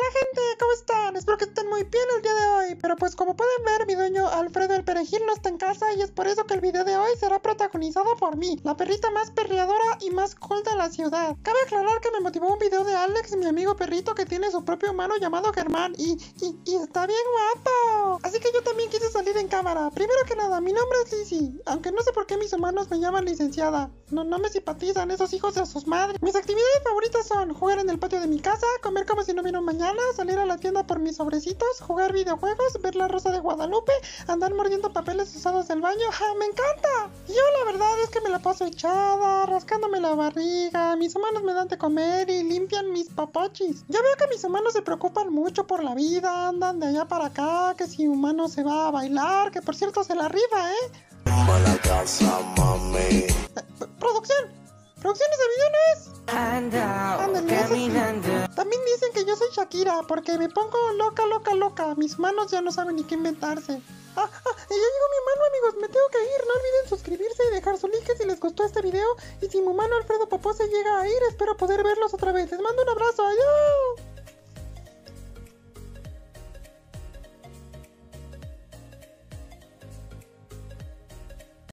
gente, ¿cómo están? Espero que estén muy bien el día de hoy. Pero pues como pueden ver, mi dueño Alfredo el Perejil no está en casa y es por eso que el video de hoy será protagonizado por mí, la perrita más perreadora y más cool de la ciudad. Cabe aclarar que me motivó un video de Alex, mi amigo perrito que tiene su propio humano llamado Germán y está bien guapo. Así que yo también quise salir en cámara. Primero que nada, mi nombre es Lizzy, aunque no sé por qué mis humanos me llaman licenciada. No me simpatizan esos hijos de sus madres. Mis actividades favoritas son jugar en el patio de mi casa, comer como si no hubiera un mañana, salir a la tienda por mis sobrecitos, jugar videojuegos, ver La Rosa de Guadalupe, andar mordiendo papeles usados del baño. ¡Ja! ¡Me encanta! Yo la verdad es que me la paso echada, rascándome la barriga, mis humanos me dan de comer y limpian mis papochis. Ya veo que mis humanos se preocupan mucho por la vida, andan de allá para acá, que si humano se va a bailar, que por cierto se la rifa, ¿eh? La casa, mami. ¿Producción? ¿Producción ese video no es? Ándale, caminando. También dicen que yo soy Shakira, porque me pongo loca. Mis manos ya no saben ni qué inventarse. Y ya llegó mi mano, amigos, me tengo que ir. No olviden suscribirse y dejar su like si les gustó este video. Y si mi humano Alfredo Popó se llega a ir, espero poder verlos otra vez. Les mando un abrazo, adiós.